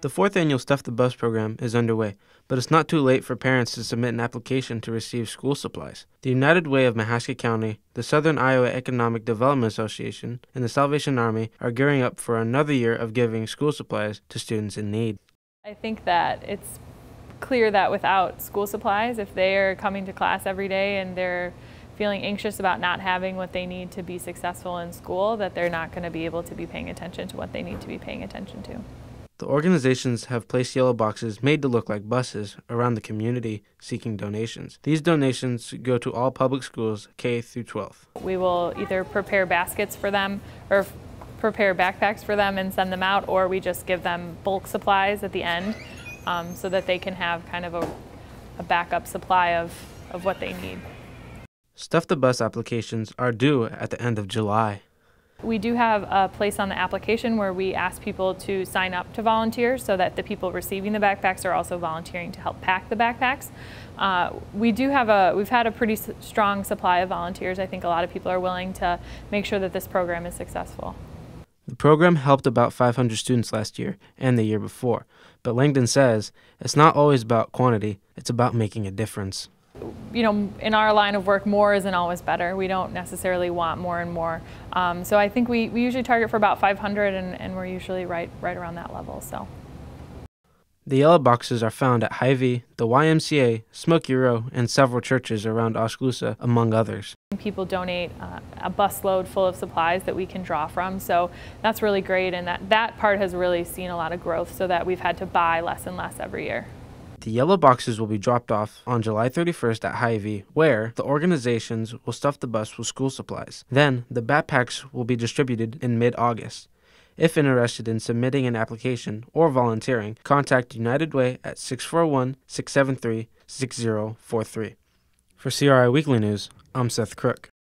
The fourth annual Stuff the Bus program is underway, but it's not too late for parents to submit an application to receive school supplies. The United Way of Mahaska County, the Southern Iowa Economic Development Association, and the Salvation Army are gearing up for another year of giving school supplies to students in need. I think that it's clear that without school supplies, if they are coming to class every day and they're feeling anxious about not having what they need to be successful in school, that they're not going to be able to be paying attention to what they need to be paying attention to. The organizations have placed yellow boxes made to look like buses around the community seeking donations. These donations go to all public schools K through 12. We will either prepare baskets for them or prepare backpacks for them and send them out, or we just give them bulk supplies at the end so that they can have kind of a backup supply of what they need. Stuff the Bus applications are due at the end of July. We do have a place on the application where we ask people to sign up to volunteer so that the people receiving the backpacks are also volunteering to help pack the backpacks. We've had a pretty strong supply of volunteers. I think a lot of people are willing to make sure that this program is successful. The program helped about 500 students last year and the year before, but Langdon says it's not always about quantity, it's about making a difference. You know, in our line of work, more isn't always better. We don't necessarily want more and more. So I think we usually target for about 500, and we're usually right around that level. So. The yellow boxes are found at Hy-Vee, the YMCA, Smoky Row, and several churches around Oskaloosa, among others. People donate a busload full of supplies that we can draw from, so that's really great, and that part has really seen a lot of growth so that we've had to buy less and less every year. The yellow boxes will be dropped off on July 31st at Hy-Vee, where the organizations will stuff the bus with school supplies. Then, the backpacks will be distributed in mid-August. If interested in submitting an application or volunteering, contact United Way at 641-673-6043. For CRI Weekly News, I'm Seth Crook.